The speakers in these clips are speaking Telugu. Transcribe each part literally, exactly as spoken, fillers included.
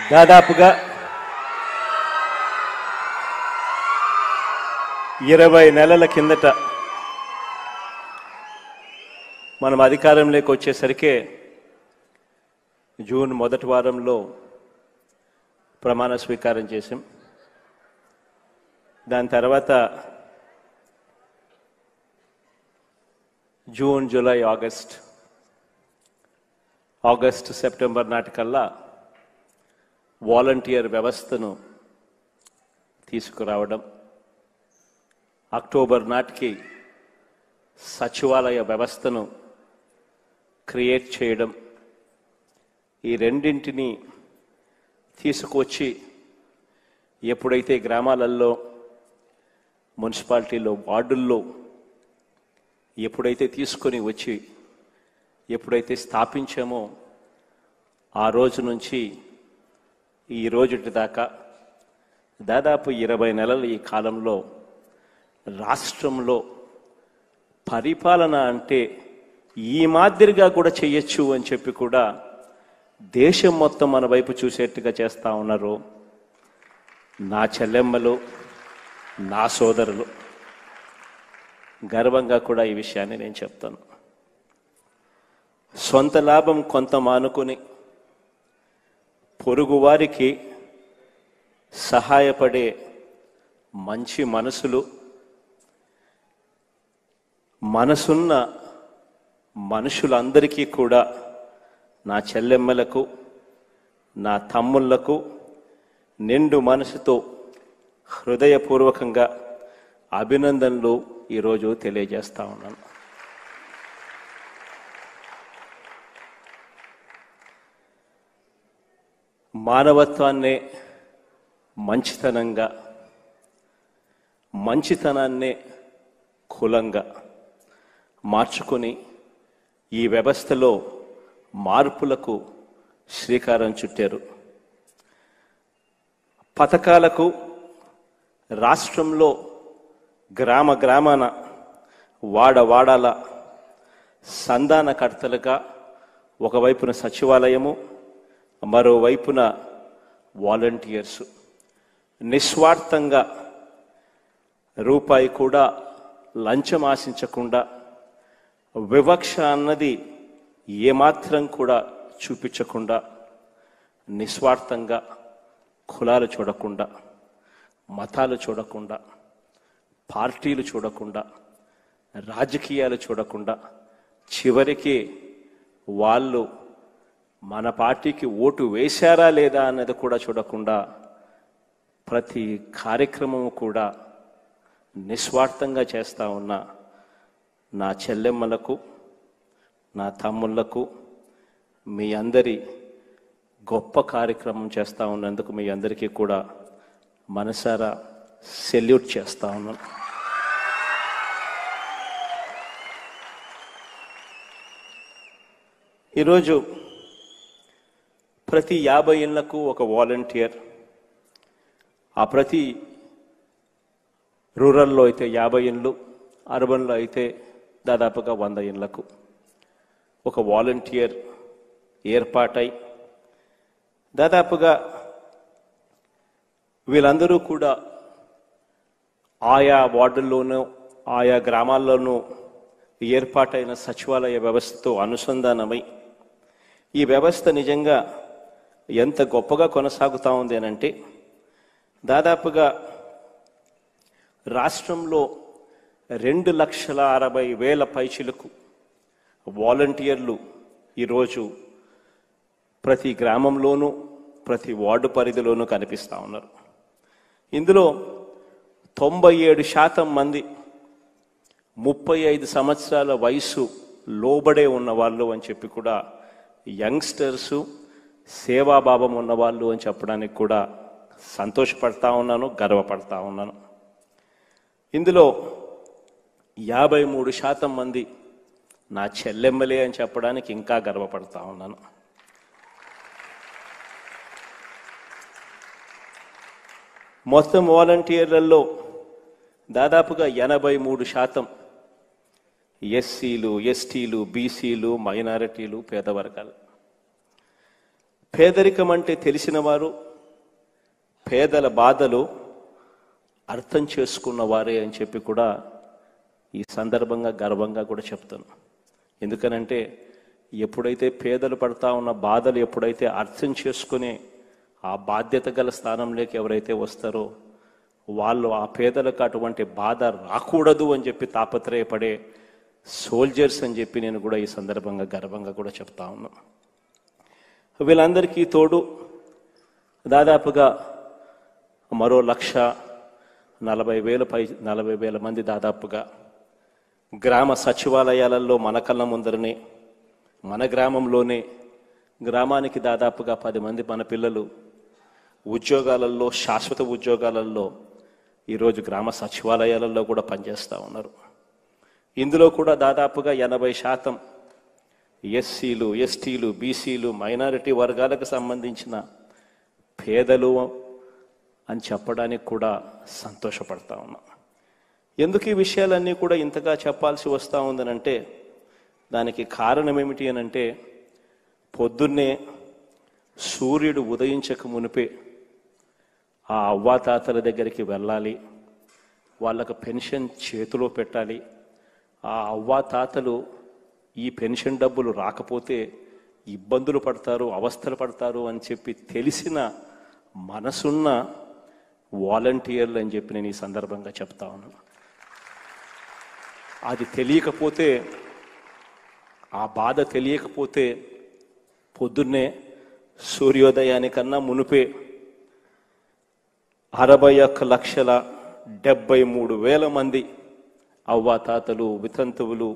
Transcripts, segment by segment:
దాదాపుగా ఇరవై నెలల కిందట మనం అధికారంలోకి వచ్చేసరికి జూన్ మొదటి వారంలో ప్రమాణ స్వీకారం చేశాం. దాని తర్వాత June, July, August August September నాటికల్లా వాలంటీర్ వ్యవస్థను తీసుకురావడం, అక్టోబర్ నాటికి సచివాలయ వ్యవస్థను క్రియేట్ చేయడం, ఈ రెండింటిని తీసుకొచ్చి ఎప్పుడైతే గ్రామాలలో, మున్సిపాలిటీలో, వార్డుల్లో ఎప్పుడైతే తీసుకొని వచ్చి ఎప్పుడైతే స్థాపించామో ఆ రోజు నుంచి ఈ రోజుటి దాకా దాదాపు ఇరవై నెలల ఈ కాలంలో రాష్ట్రంలో పరిపాలన అంటే ఈ మాదిరిగా కూడా చేయొచ్చు అని చెప్పి కూడా దేశం మొత్తం మన వైపు చూసేట్టుగా చేస్తూ ఉన్నారు నా చెల్లెమ్మలు, నా సోదరులు. గర్వంగా కూడా ఈ విషయాన్ని నేను చెప్తాను. సొంత లాభం కొంత మానుకొని పొరుగువారికి సహాయపడే మంచి మనసులు, మనసున్న మనుషులందరికీ కూడా నా చెల్లెమ్మలకు, నా తమ్ముళ్లకు నిండు మనసుతో హృదయపూర్వకంగా అభినందనలు ఈరోజు తెలియజేస్తా ఉన్నాను. మానవత్వాన్నే మంచితనంగా, మంచితనాన్నే కులంగా మార్చుకొని ఈ వ్యవస్థలో మార్పులకు శ్రీకారం చుట్టారు. పథకాలకు రాష్ట్రంలో గ్రామ గ్రామాన, వాడ వాడాల సంధానకర్తలుగా ఒకవైపున సచివాలయము, మరోవైపున వాలంటీర్స్ నిస్వార్థంగా రూపాయి కూడా లంచం ఆశించకుండా, వివక్ష అన్నది ఏమాత్రం కూడా చూపించకుండా, నిస్వార్థంగా కులాలు చూడకుండా, మతాలు చూడకుండా, పార్టీలు చూడకుండా, రాజకీయాలు చూడకుండా, చివరికి వాళ్ళు మన పార్టీకి ఓటు వేశారా లేదా అన్నది కూడా చూడకుండా ప్రతి కార్యక్రమం కూడా నిస్వార్థంగా చేస్తూ ఉన్న నా చెల్లెమ్మలకు, నా తమ్ముళ్లకు, మీ అందరి గొప్ప కార్యక్రమం చేస్తూ ఉన్నందుకు మీ అందరికీ కూడా మనసారా సెల్యూట్ చేస్తూ ఉన్నాను. ఈరోజు ప్రతి యాభై ఇళ్లకు ఒక వాలంటీర్, ఆ ప్రతి రూరల్లో అయితే యాభై ఇళ్ళు, అర్బన్లో అయితే దాదాపుగా వంద ఇళ్లకు ఒక వాలంటీర్ ఏర్పాటై దాదాపుగా వీళ్ళందరూ కూడా ఆయా వార్డుల్లోనూ, ఆయా గ్రామాల్లోనూ ఏర్పాటైన సచివాలయ వ్యవస్థతో అనుసంధానమై ఈ వ్యవస్థ నిజంగా ఎంత గొప్పగా కొనసాగుతూ ఉంది అనంటే, దాదాపుగా రాష్ట్రంలో రెండు లక్షల అరవై వేల పైచిలకు వాలంటీర్లు ఈరోజు ప్రతి గ్రామంలోనూ, ప్రతి వార్డు పరిధిలోనూ కనిపిస్తూ ఉన్నారు. ఇందులో తొంభై ఏడు శాతం మంది ముప్పై ఐదు సంవత్సరాల వయసు లోబడే ఉన్నవాళ్ళు అని చెప్పి కూడా, యంగ్స్టర్సు, సేవాభావం ఉన్నవాళ్ళు అని చెప్పడానికి కూడా సంతోషపడతా ఉన్నాను, గర్వపడతా ఉన్నాను. ఇందులో యాభై మూడు శాతం మంది నా చెల్లెమ్మలే అని చెప్పడానికి ఇంకా గర్వపడతా ఉన్నాను. మొత్తం వాలంటీర్లలో దాదాపుగా ఎనభై మూడు శాతం ఎస్సీలు, ఎస్టీలు, బీసీలు, మైనారిటీలు, పేద వర్గాలు. పేదరికం అంటే తెలిసిన వారు, పేదల బాధలు అర్థం చేసుకున్న వారే అని చెప్పి కూడా ఈ సందర్భంగా గర్వంగా కూడా చెప్తాను. ఎందుకనంటే ఎప్పుడైతే పేదలు పడతా ఉన్న బాధలు ఎప్పుడైతే అర్థం చేసుకునే ఆ బాధ్యత గల స్థానంలోకి ఎవరైతే వస్తారో వాళ్ళు ఆ పేదలకు అటువంటి బాధ రాకూడదు అని చెప్పి తాపత్రయపడే సోల్జర్స్ అని చెప్పి నేను కూడా ఈ సందర్భంగా గర్వంగా కూడా చెప్తా ఉన్నాను. వీళ్ళందరికీ తోడు దాదాపుగా మరో లక్ష నలభై వేల పై నలభై వేల మంది దాదాపుగా గ్రామ సచివాలయాలలో మన కళ్ళ ముందరనే, మన గ్రామంలోనే గ్రామానికి దాదాపుగా పది మంది మన పిల్లలు ఉద్యోగాలలో, శాశ్వత ఉద్యోగాలలో ఈరోజు గ్రామ సచివాలయాలలో కూడా పనిచేస్తూ ఉన్నారు. ఇందులో కూడా దాదాపుగా ఎనభై శాతం ఎస్సీలు, ఎస్టీలు, బీసీలు, మైనారిటీ వర్గాలకు సంబంధించిన పేదలు అని చెప్పడానికి కూడా సంతోషపడతా ఉన్నాం. ఎందుకు ఈ విషయాలన్నీ కూడా ఇంతగా చెప్పాల్సి వస్తూ ఉందనంటే దానికి కారణం ఏమిటి అనంటే పొద్దున్నే సూర్యుడు ఉదయించక మునిపే ఆ అవ్వాతాతల దగ్గరికి వెళ్ళాలి, వాళ్ళకు పెన్షన్ చేతిలో పెట్టాలి. ఆ అవ్వాతాతలు ఈ పెన్షన్ డబ్బులు రాకపోతే ఇబ్బందులు పడతారు, అవస్థలు పడతారు అని చెప్పి తెలిసిన మనసున్న వాలంటీర్లు అని చెప్పి నేను ఈ సందర్భంగా చెప్తా ఉన్నాను. అది తెలియకపోతే, ఆ బాధ తెలియకపోతే పొద్దున్నే సూర్యోదయానికన్నా మునిపే అరవై ఒక్క లక్షల డెబ్బై మూడు వేల మంది అవ్వాతాతలు, వితంతువులు,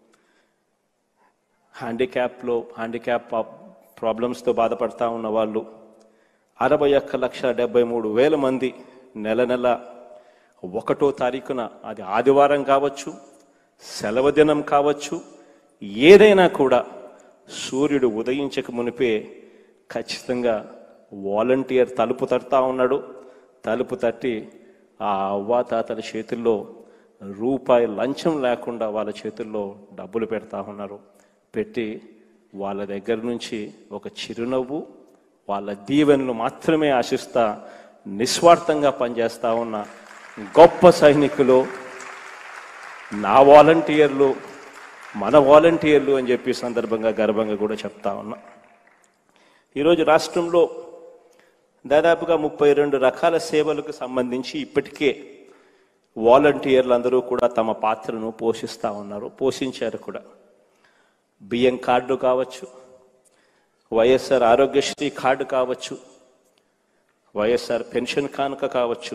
హ్యాండిక్యాప్లో హ్యాండిక్యాప్ ప్రాబ్లమ్స్తో బాధపడతా ఉన్న వాళ్ళు అరవై ఒక్క లక్ష డెబ్బై మూడు వేల మంది నెల నెల ఒకటో తారీఖున, అది ఆదివారం కావచ్చు, సెలవు దినం కావచ్చు, ఏదైనా కూడా సూర్యుడు ఉదయించక మునిపే ఖచ్చితంగా వాలంటీర్ తలుపు తడతా ఉన్నాడు. తలుపు తట్టి ఆ అవ్వాతాతల చేతుల్లో రూపాయి లంచం లేకుండా వాళ్ళ చేతుల్లో డబ్బులు పెడతా ఉన్నారు. పెట్టి వాళ్ళ దగ్గర నుంచి ఒక చిరునవ్వు, వాళ్ళ దీవెనలు మాత్రమే ఆశిస్తా నిస్వార్థంగా పనిచేస్తూ ఉన్న గొప్ప సైనికులు నా వాలంటీర్లు, మన వాలంటీర్లు అని చెప్పి సందర్భంగా గర్వంగా కూడా చెప్తా ఉన్నా. ఈరోజు రాష్ట్రంలో దాదాపుగా ముప్పై రెండు రకాల సేవలకు సంబంధించి ఇప్పటికే వాలంటీర్లు అందరూ కూడా తమ పాత్రను పోషిస్తూ ఉన్నారు, పోషించారు కూడా. బియ్యం కార్డు కావచ్చు, వైఎస్ఆర్ ఆరోగ్యశ్రీ కార్డు కావచ్చు, వైఎస్ఆర్ పెన్షన్ కానుక కావచ్చు,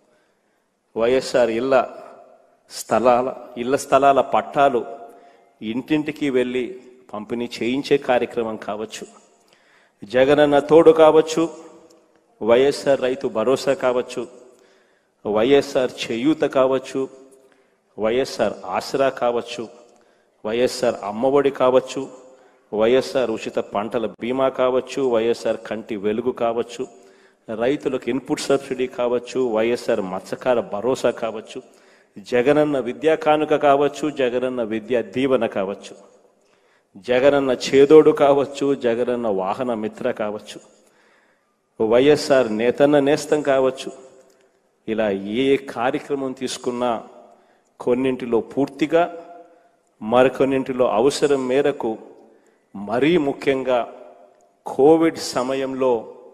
వైఎస్ఆర్ ఇళ్ళ స్థలాల ఇళ్ల స్థలాల పట్టాలు ఇంటింటికి వెళ్ళి పంపిణీ చేయించే కార్యక్రమం కావచ్చు, జగనన్న తోడు కావచ్చు, వైఎస్ఆర్ రైతు భరోసా కావచ్చు, వైఎస్ఆర్ చేయూత కావచ్చు, వైఎస్ఆర్ ఆసరా కావచ్చు, వైఎస్ఆర్ అమ్మఒడి కావచ్చు, వైఎస్ఆర్ ఉచిత పంటల బీమా కావచ్చు, వైఎస్ఆర్ కంటి వెలుగు కావచ్చు, రైతులకు ఇన్పుట్ సబ్సిడీ కావచ్చు, వైఎస్ఆర్ మత్స్యకార భరోసా కావచ్చు, జగనన్న విద్యా కానుక కావచ్చు, జగనన్న విద్యా దీవెన కావచ్చు, జగనన్న చేదోడు కావచ్చు, జగనన్న వాహన మిత్ర కావచ్చు, వైఎస్ఆర్ నేతన్న నేస్తం కావచ్చు. ఇలా ఏ కార్యక్రమం తీసుకున్నా కొన్నింటిలో పూర్తిగా, మరికొన్నింటిలో అవసరం మేరకు, మరీ ముఖ్యంగా కోవిడ్ సమయంలో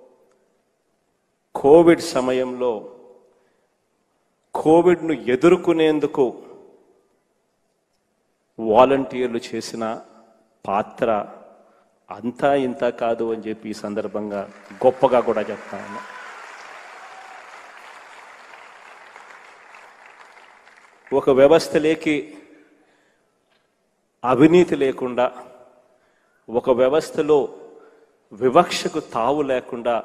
కోవిడ్ సమయంలో కోవిడ్ను ఎదుర్కొనేందుకు వాలంటీర్లు చేసిన పాత్ర అంతా ఇంత కాదు అని చెప్పి ఈ సందర్భంగా గొప్పగా కూడా చెప్తాను. ఒక వ్యవస్థలోకి అవినీతి లేకుండా, ఒక వ్యవస్థలో వివక్షకు తావు లేకుండా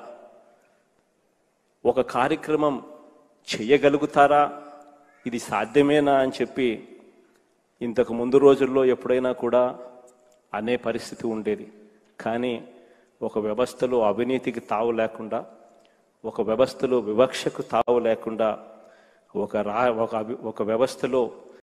ఒక కార్యక్రమం చేయగలుగుతారా, ఇది సాధ్యమేనా అని చెప్పి ఇంతకు ముందు రోజుల్లో ఎప్పుడైనా కూడా అనే పరిస్థితి ఉండేది. కానీ ఒక వ్యవస్థలో అవినీతికి తావు లేకుండా, ఒక వ్యవస్థలో వివక్షకు తావు లేకుండా, ఒక రా ఒక ఒక వ్యవస్థలో